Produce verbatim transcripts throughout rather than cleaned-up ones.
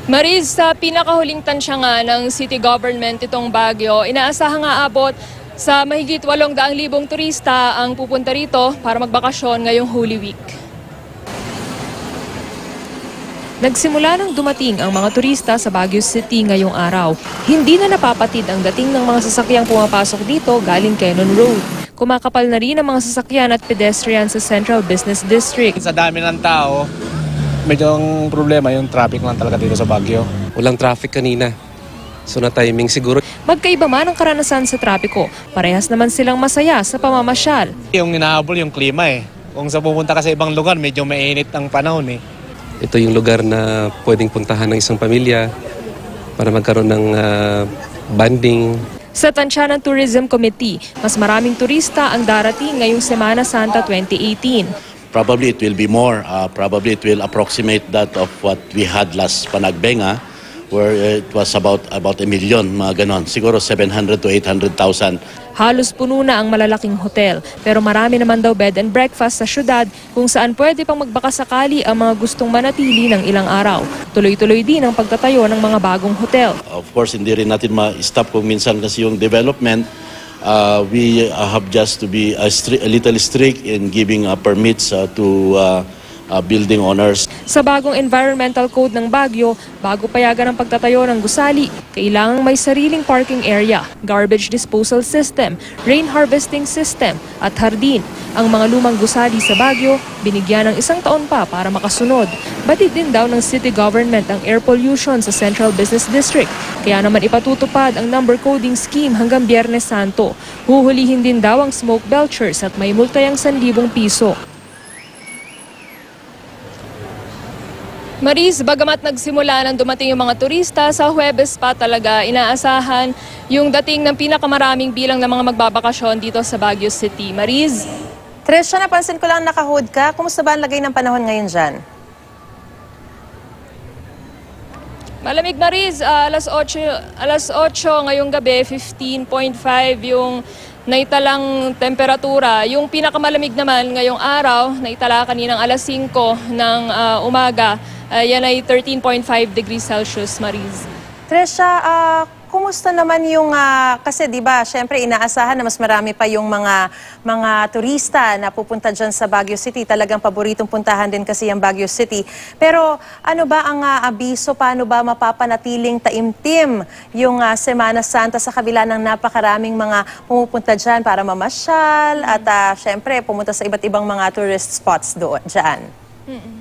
Mariz, sa pinakahuling tansya nga ng city government itong Baguio, inaasahan nga abot sa mahigit walong daang libong turista ang pupunta rito para magbakasyon ngayong Holy Week. Nagsimula nang dumating ang mga turista sa Baguio City ngayong araw. Hindi na napapatid ang dating ng mga sasakyang pumapasok dito galing Cannon Road. Kumakapal na rin ang mga sasakyan at pedestrian sa Central Business District. Sa dami ng tao, medyo ang problema yung traffic lang talaga dito sa Baguio. Walang traffic kanina. So na timing siguro. Magkaiba man ang karanasan sa trapiko, parehas naman silang masaya sa pamamasyal. Yung inahabol yung klima eh. Kung sa pupunta ka sa ibang lugar, medyo mainit ang panahon eh. Ito yung lugar na pwedeng puntahan ng isang pamilya para magkaroon ng uh, banding. Sa tansya ng Tourism Committee, mas maraming turista ang darating ngayong Semana Santa twenty eighteen. Probably it will be more. Uh, probably it will approximate that of what we had last Panagbenga, where it was about about a million, mga ganon. Siguro seven hundred to eight hundred thousand. Halos puno na ang malalaking hotel, pero marami naman daw bed and breakfast sa syudad kung saan pwede pang magbakasakali ang mga gustong manatili ng ilang araw. Tuloy-tuloy din ang pagtatayo ng mga bagong hotel. Of course, hindi rin natin ma-stop kung minsan kasi yung development. Uh, we uh, have just to be a, a little strict in giving uh, permits uh, to uh, uh, building owners. Sa bagong environmental code ng Baguio, bago payagan ang pagtatayo ng gusali, kailangang may sariling parking area, garbage disposal system, rain harvesting system at hardin. Ang mga lumang gusali sa Baguio, binigyan ng isang taon pa para makasunod. Batid din daw ng city government ang air pollution sa Central Business District. Kaya naman ipatutupad ang number coding scheme hanggang Biyernes Santo. Huhulihin din daw ang smoke belchers at may multayang one thousand piso. Mariz, bagamat nagsimula nang dumating yung mga turista, sa Huwebes pa talaga inaasahan yung dating ng pinakamaraming bilang ng mga magbabakasyon dito sa Baguio City. Mariz? Tresha, napansin ko lang nakahood ka. Kumusta ba ang lagay ng panahon ngayon dyan? Malamig, Mariz. Uh, alas otso, alas otso ngayong gabi, fifteen point five yung naitalang temperatura. Yung pinakamalamig naman ngayong araw, naitala kaninang alas singko ng uh, umaga. Uh, yan ay thirteen point five degrees Celsius, Mariz. Tresha, uh, kumusta naman yung, uh, kasi di ba, syempre inaasahan na mas marami pa yung mga, mga turista na pupunta dyan sa Baguio City. Talagang paboritong puntahan din kasi yung Baguio City. Pero ano ba ang uh, abiso, paano ba mapapanatiling taimtim yung uh, Semana Santa sa kabila ng napakaraming mga pumupunta dyan para mamasyal at uh, syempre pumunta sa iba't ibang mga tourist spots doon, dyan? Mm-mm.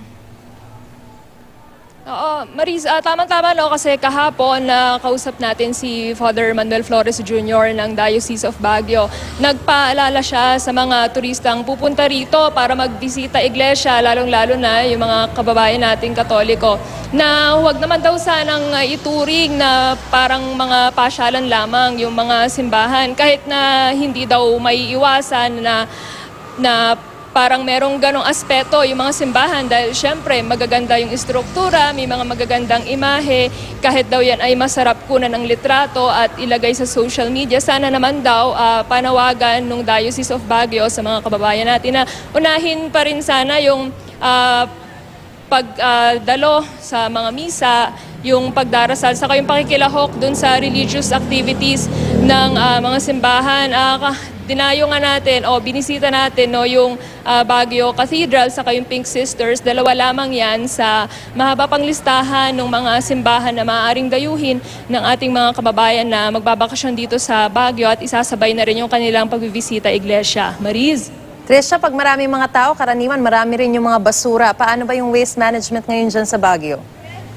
Oo, Mariz, uh, tama-tama no, kasi kahapon na uh, kausap natin si Father Manuel Flores Junior ng Diocese of Baguio. Nagpaalala siya sa mga turistang pupunta rito para magbisita iglesia, lalong-lalo na yung mga kababayan nating Katoliko, na huwag naman daw sanang uh, ituring na parang mga pasyalan lamang yung mga simbahan, kahit na hindi daw may iwasan na na parang merong ganong aspeto yung mga simbahan dahil syempre magaganda yung istruktura, may mga magagandang imahe, kahit daw yan ay masarap kunan ng litrato at ilagay sa social media. Sana naman daw uh, panawagan ng Diocese of Baguio sa mga kababayan natin na unahin pa rin sana yung uh, pagdalo uh, sa mga misa, yung pagdarasal, saka yung pakikilahok dun sa religious activities ng uh, mga simbahan. Uh, Dinayo nga natin o binisita natin no, yung uh, Baguio Cathedral saka yung Pink Sisters. Dalawa lamang yan sa mahaba pang listahan ng mga simbahan na maaaring dayuhin ng ating mga kababayan na magbabakasyon dito sa Baguio at isasabay na rin yung kanilang pagbibisita iglesia. Mariz? Tresha, pag maraming mga tao, karaniwan marami rin yung mga basura. Paano ba yung waste management ngayon dyan sa Baguio?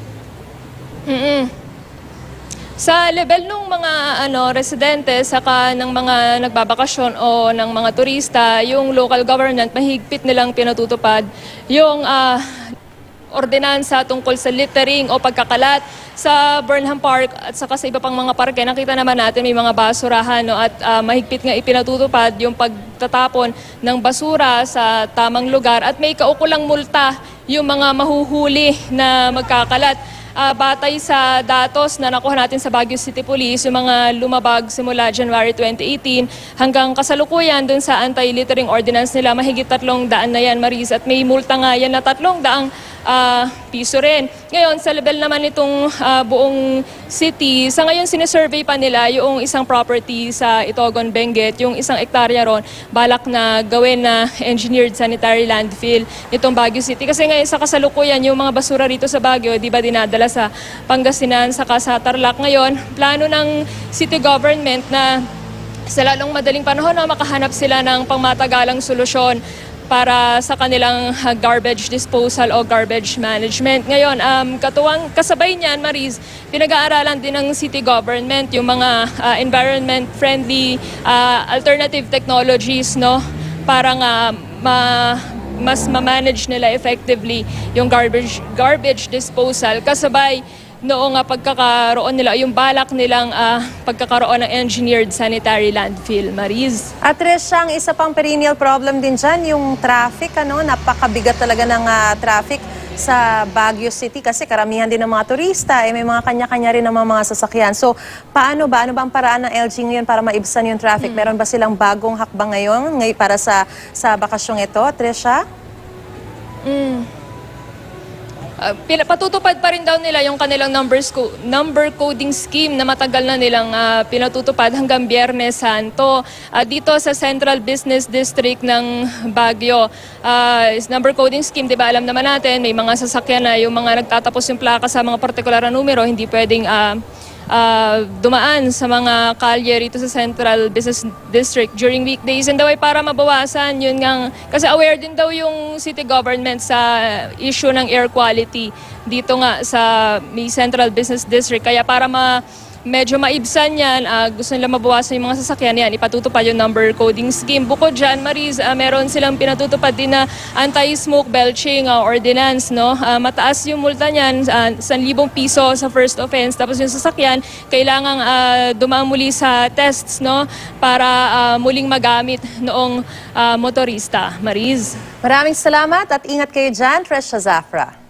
Mm-mm. Sa level ng mga ano residente saka ng mga nagbabakasyon o ng mga turista, yung local government mahigpit nilang pinatutupad yung uh, ordinansa tungkol sa littering o pagkakalat sa Burnham Park at saka sa iba pang mga parke. Nakita naman natin may mga basurahan no, at uh, mahigpit nga ipinatutupad yung pagtatapon ng basura sa tamang lugar at may kaukulang multa yung mga mahuhuli na magkakalat. Uh, batay sa datos na nakuha natin sa Baguio City Police, yung mga lumabag simula January twenty eighteen hanggang kasalukuyan dun sa anti-littering ordinance nila, mahigit tatlong daan na yan, Maris. At may multa nga yan na tatlong daang ah, piso rin. Ngayon, sa level naman itong ah, buong city, sa ngayon sinesurvey pa nila yung isang property sa Itogon, Benguet, yung isang ektarya ron, balak na gawin na engineered sanitary landfill nitong Baguio City. Kasi ngayon sa kasalukuyan, yung mga basura rito sa Baguio, di ba dinadala sa Pangasinan, saka sa Tarlac. Ngayon, plano ng city government na sa lalong madaling panahon na makahanap sila ng pangmatagalang solusyon para sa kanilang uh, garbage disposal o garbage management. Ngayon, um, katuwang kasabay niyan, Maris, pinag-aaralan din ng city government yung mga uh, environment-friendly uh, alternative technologies, no, para nga ma mas ma-manage nila effectively yung garbage garbage disposal kasabay noong uh, pagkakaroon nila, yung balak nilang uh, pagkakaroon ng engineered sanitary landfill, Maris. At Trish, ang isa pang perennial problem din dyan, yung traffic, ano, napakabigat talaga ng uh, traffic sa Baguio City kasi karamihan din ng mga turista, eh, may mga kanya-kanya rin ng mga, mga sasakyan. So, paano ba? Ano ba ang paraan ng L G ngayon para maibsan yung traffic? Hmm. Meron ba silang bagong hakbang ngayon, ngayon para sa, sa bakasyong ito, Trisha? Mm. Uh, patutupad pa rin daw nila yung kanilang numbers co- number coding scheme na matagal na nilang uh, pinatutupad hanggang Biyernes Santo. Uh, dito sa Central Business District ng Baguio, uh, is number coding scheme, di ba alam naman natin, may mga sasakyan na yung mga nagtatapos yung plaka sa mga partikular na numero, hindi pwedeng uh, uh, dumaan sa mga kalye rito sa Central Business District during weekdays. And daw ay para mabawasan yun nga, kasi aware din daw yung city government sa issue ng air quality dito nga sa may Central Business District. Kaya para ma medyo maibsan yan, uh, gusto nila mabawasan yung mga sasakyan yan, ipatutupad yung number coding scheme. Bukod dyan, Maris, uh, meron silang pinatutupad din na anti-smoke belching uh, ordinance, no? Uh, mataas yung multa niyan, uh, one thousand piso sa first offense, tapos yung sasakyan, kailangang uh, dumaan muli sa tests, no? Para uh, muling magamit noong uh, motorista. Maris. Maraming salamat at ingat kayo dyan, Trish Zafra.